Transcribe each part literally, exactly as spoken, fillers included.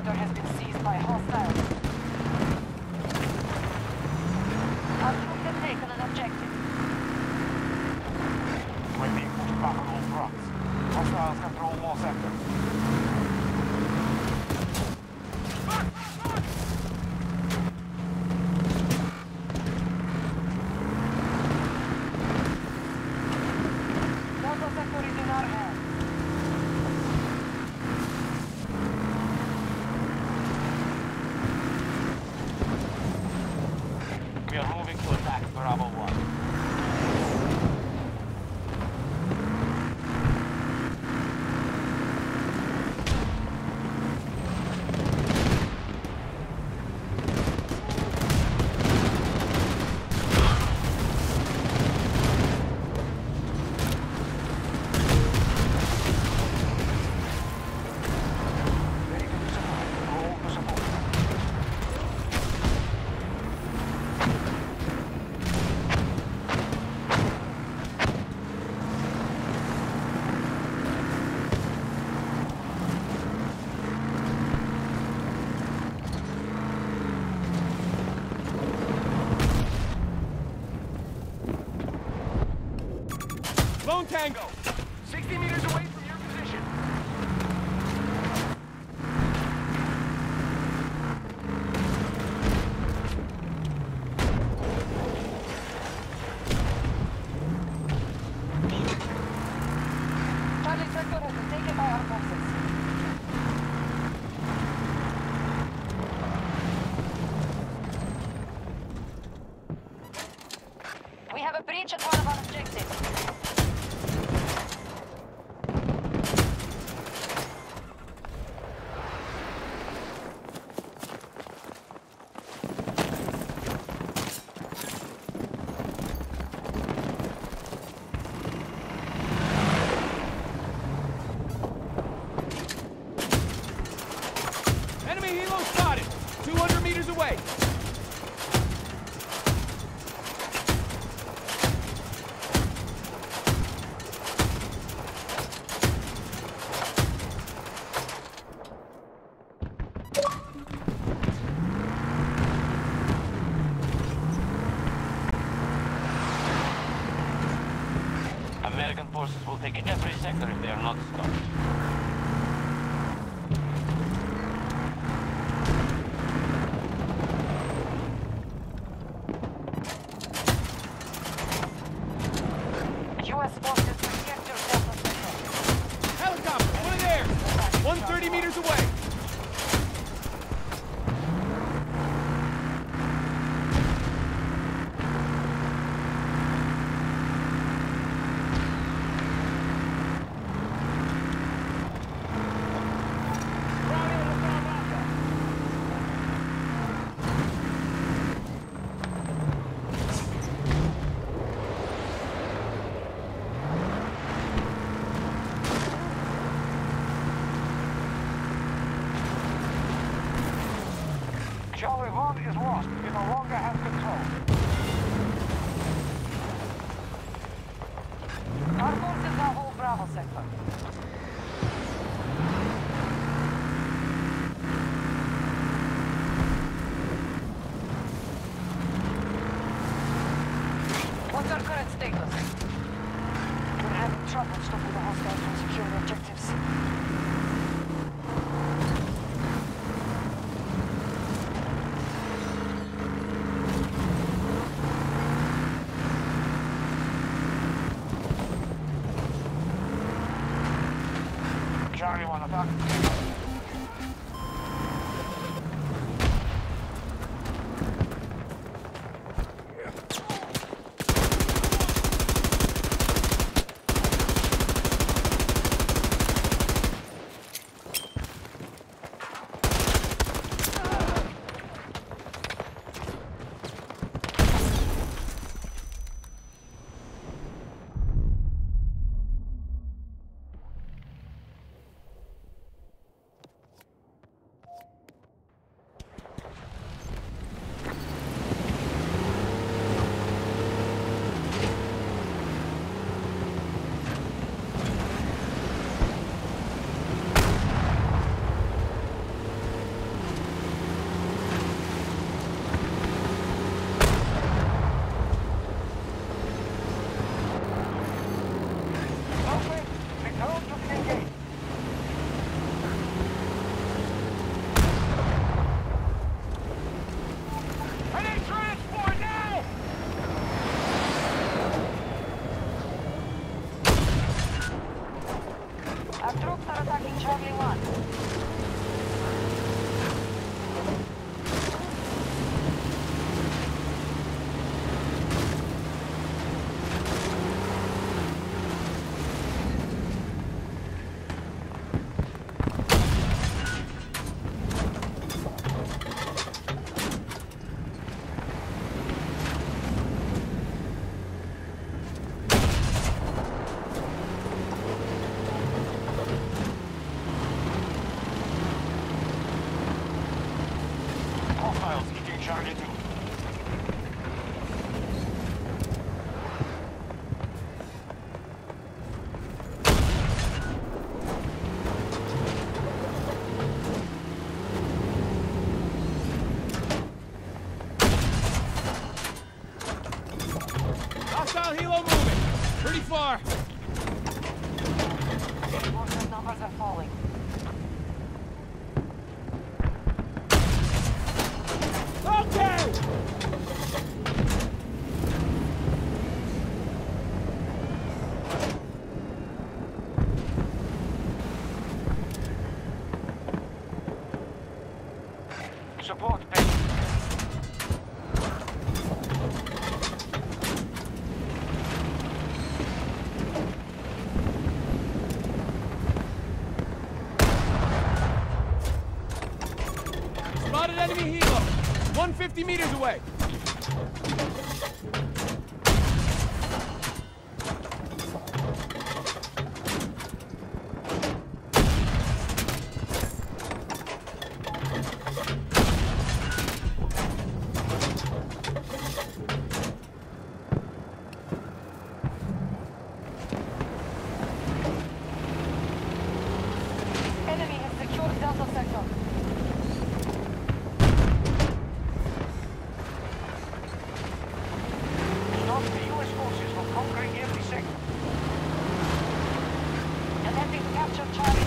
sector has been seized by hostiles. Our troops have taken an objective. We're being pushed back on all fronts. Hostiles control more sectors. Bravo sector is in our hands. We are moving to attack Bravo one. Ready to support. All to support. Lone Tango! sixty meters away from your position. Charlie sector has been taken by our forces. We have a breach at one of our objectives. Enemy helo spotted! two hundred meters away! American forces will take every sector if they are not stopped. U S forces capture Delta sector. Helicopter, one of theirs! one hundred thirty meters away! Charlie one is lost. We no longer have control. Our forces now hold Bravo sector. What's our current status? We're having trouble stopping the hostiles from securing objectives. Charlie one attack. Charlie two. Hostile helo moving. Pretty far. Reinforcement numbers are falling. Okay! Support base. Spotted enemy helo. one hundred fifty meters away. Enemy has secured Delta Sector. Stop the U S forces from conquering every sector. Attempting to capture Charlie.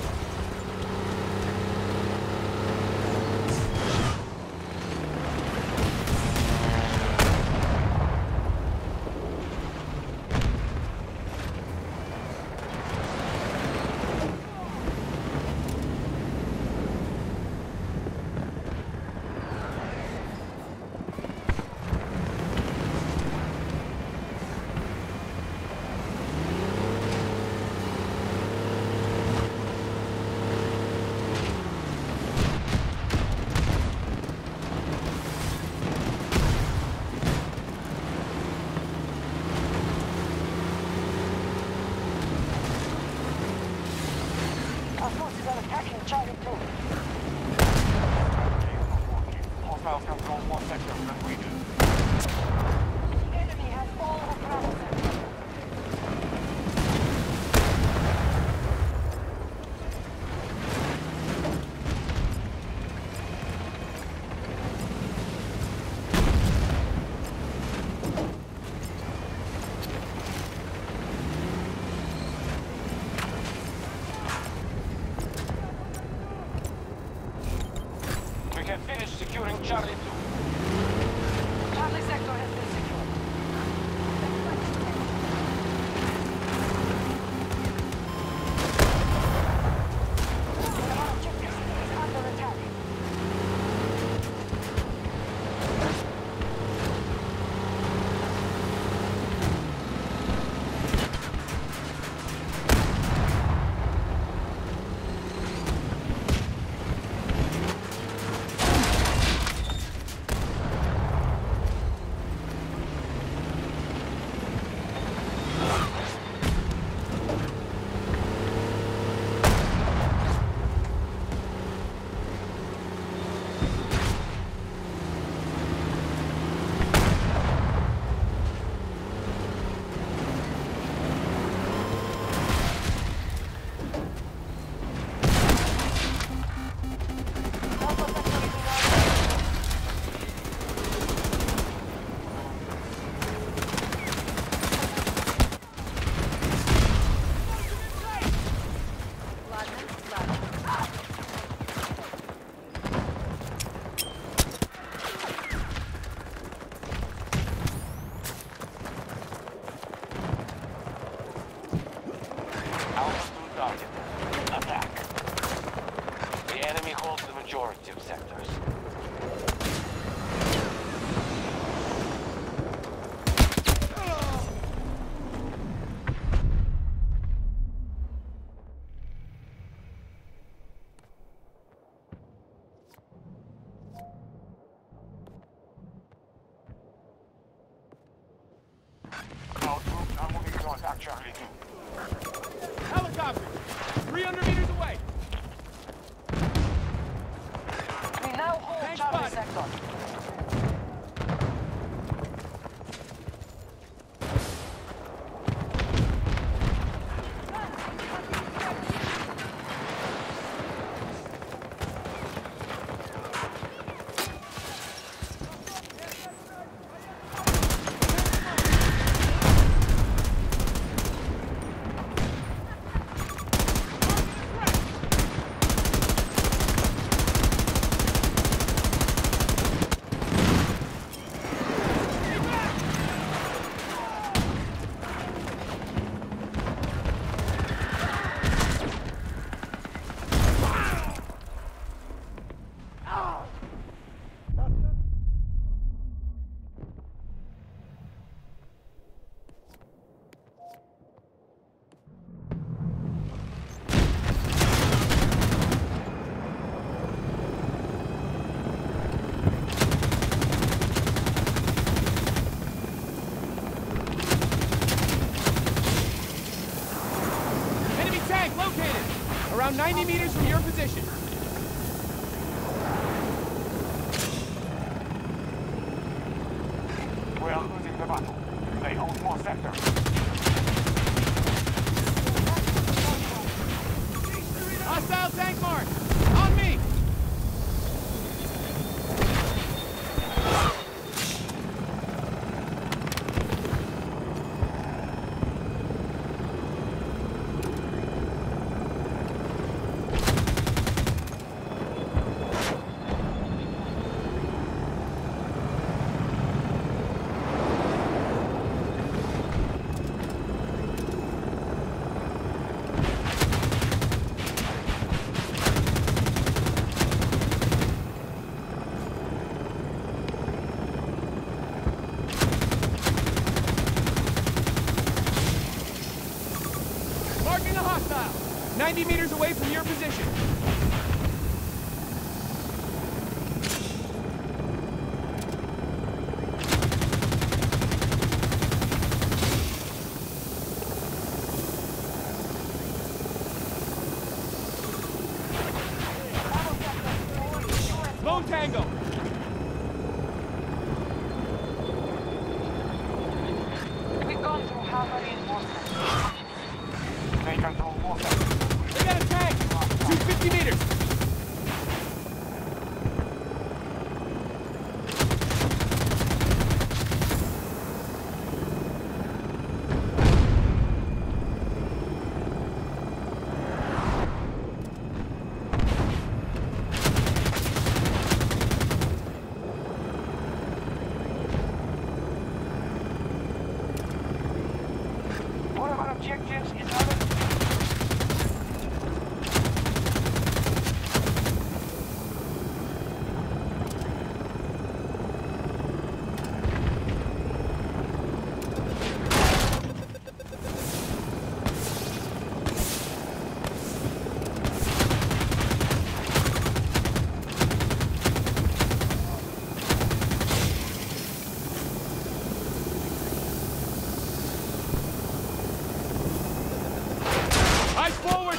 Our forces are attacking Charlie two. Hostiles control more sectors than we do. The enemy has all of Bravo Sector. We can finish securing Charlie two. Charlie Sector has been secured. Our objective is under attack. Delta Sector is in our Altitude target. Attack. The enemy holds the majority of sectors. Our troops are moving to attack Charlie two. Helicopter. three hundred meters away. We now hold Thanks, Charlie bud. Sector. around ninety meters from your position. We are losing the battle. They hold more sectors. Hostile tank mark! On me! Marking a hostile! ninety meters away from your position. Lone Tango! We've gone through half a reinforcement. They control more sectors. They got a tank! two hundred fifty meters! One of our objectives is under... Eyes forward!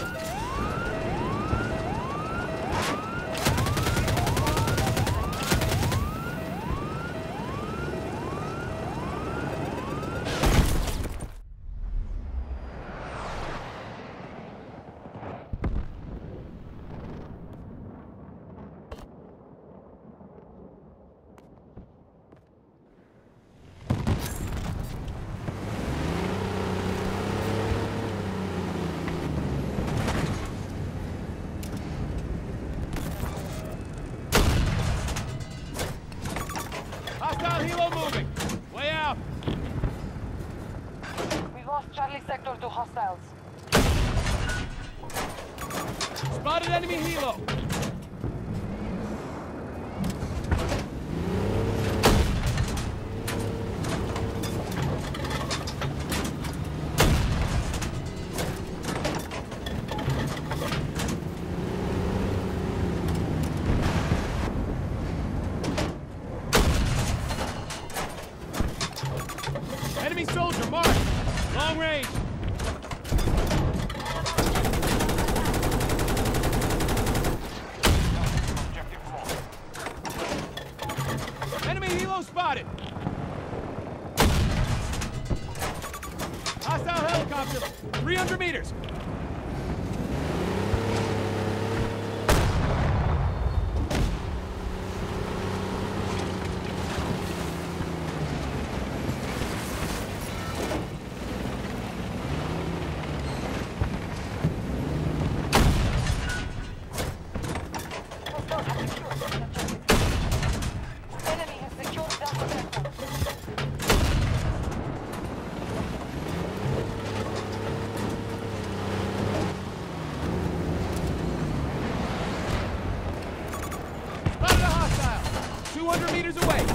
Hostile helo moving! Way out! We've lost Charlie sector to hostiles. Spotted enemy helo! Enemy soldier marked! Long range! Objective four. Enemy helo spotted! Hostile helicopter! three hundred meters! Hostiles have secured certain objectives. Enemy has secured Delta sector. Spotted a hostile! two hundred meters away!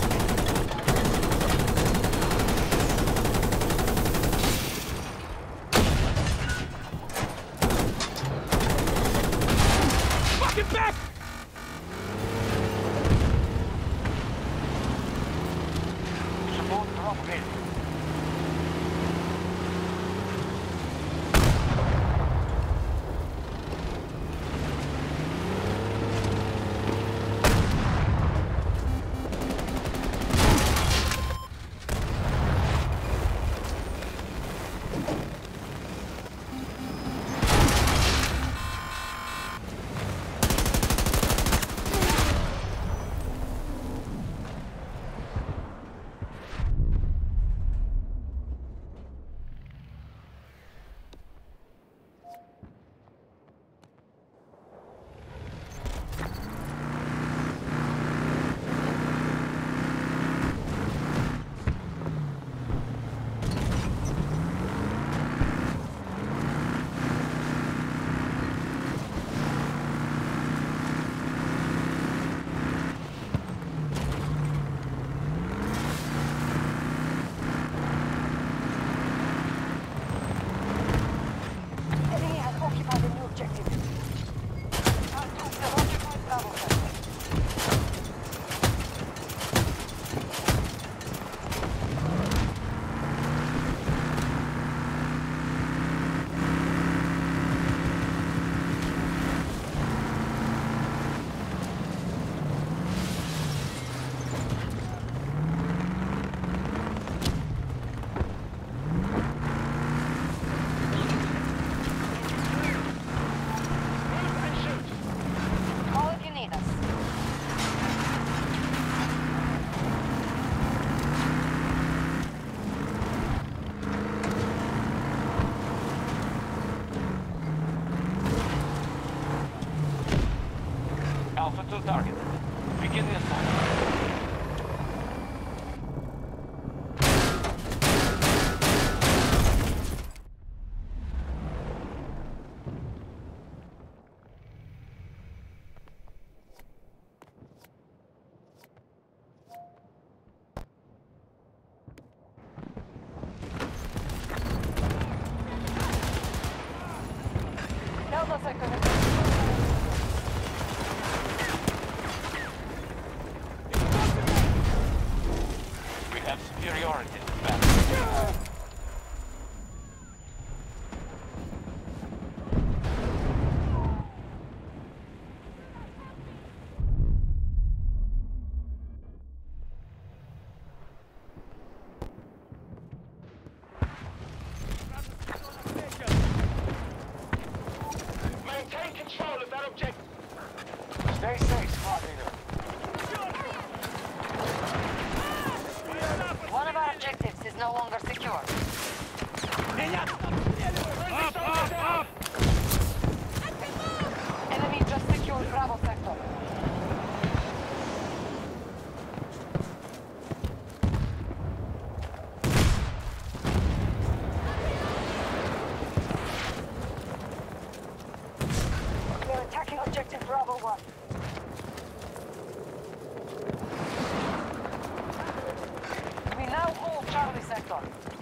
Fucking back! Support drop in. Hostiles targeted. Begin the assault. Delta sector. We have superiority in this battle. Maintain control of that objective. Stay safe, squad leader. One of our objectives is no longer secure. Up, up, up! Enemy just secured Bravo sector. They're attacking objective Bravo one. We now hold Charlie sector.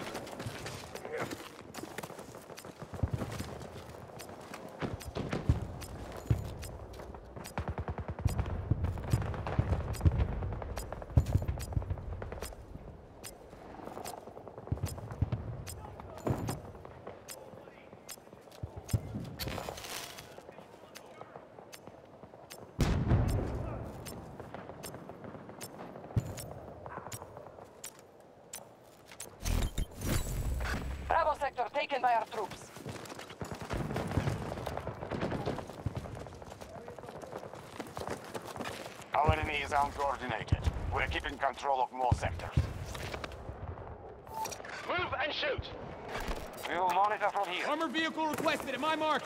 Bravo sector taken by our troops. Our enemy is uncoordinated. We're keeping control of more sectors. Move and shoot! We will monitor from here. Armored vehicle requested at my mark.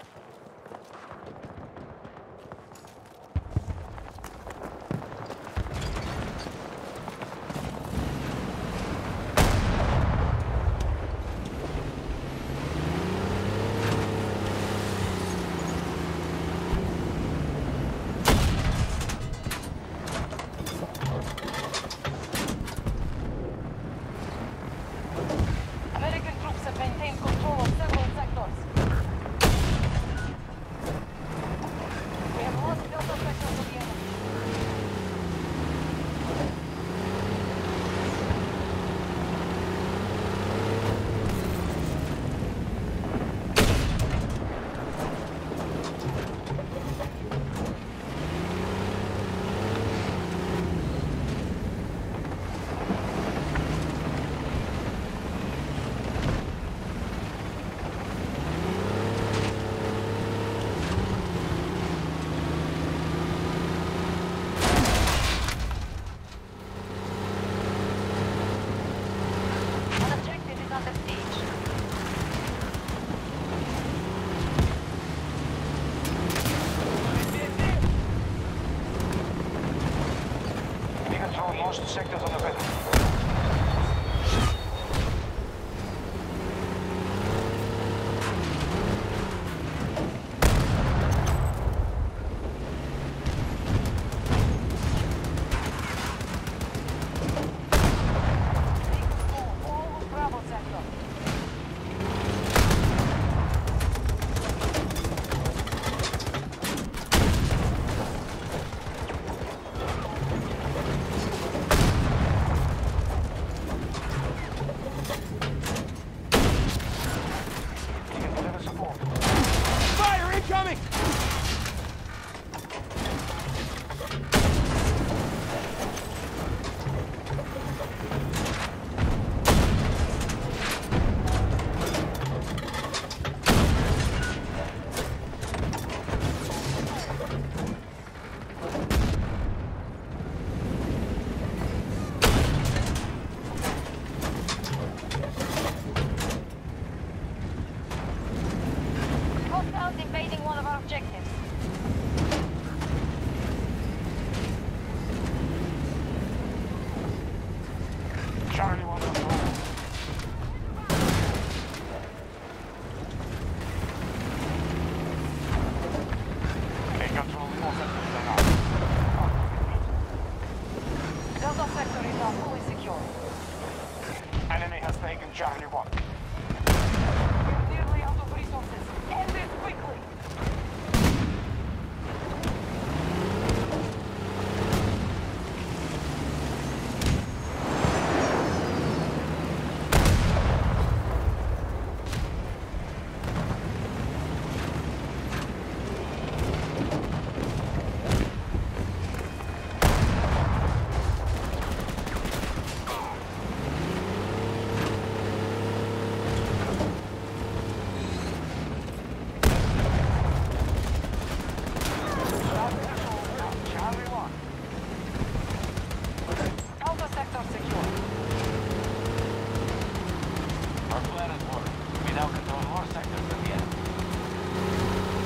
American troops have maintained control of several sectors. We have lost Delta sector to the enemy. An objective is under siege. We control most sectors on the battle. Take control of all of Bravo sector. Charlie one. We're nearly out of resources. End this quickly! Charlie one. Alpha sector secure. Our plan has worked. We now control more sectors than the enemy.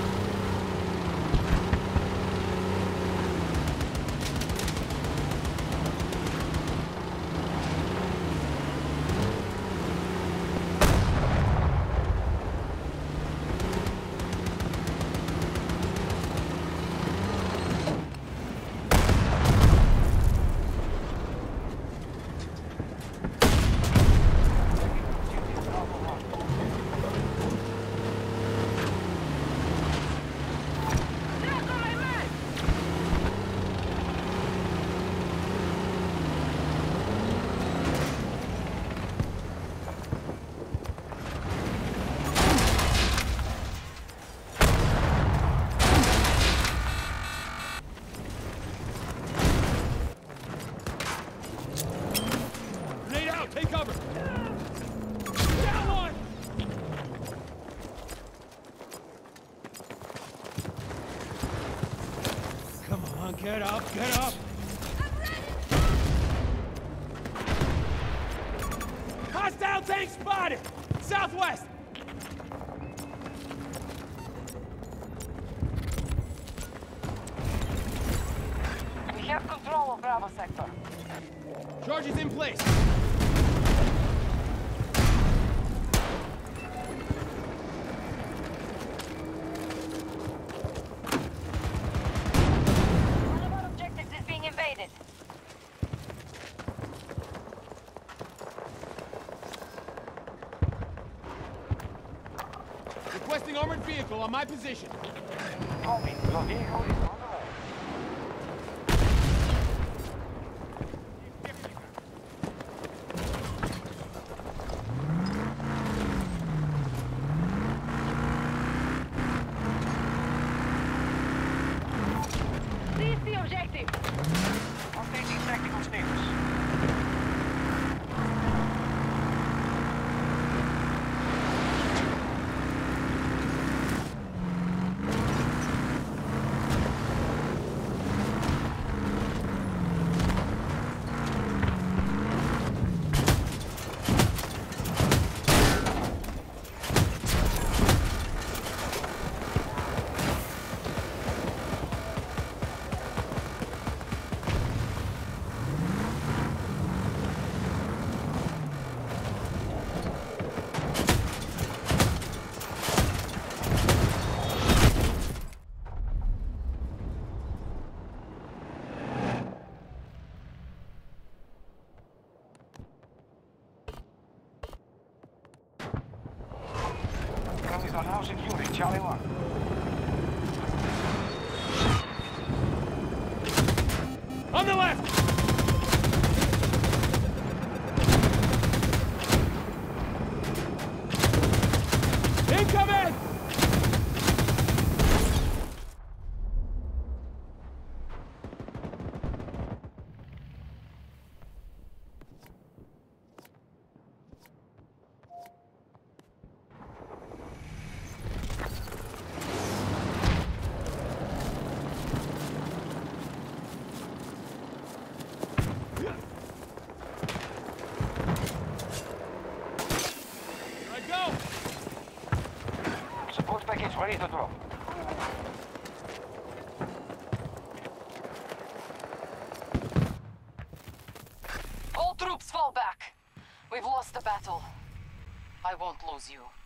Grenade out! Take cover! Down one! Come on, get up, get up! Hostile tank spotted! Southwest! We have control of Bravo sector. Charges in place! One of our objectives is being invaded. Requesting armored vehicle on my position. Copy. Your vehicle is on the way. Seize the objective. Updating tactical status. Friendlies are now securing Charlie one. On the left! Incoming! Support package ready to drop. All troops fall back. We've lost the battle. I won't lose you.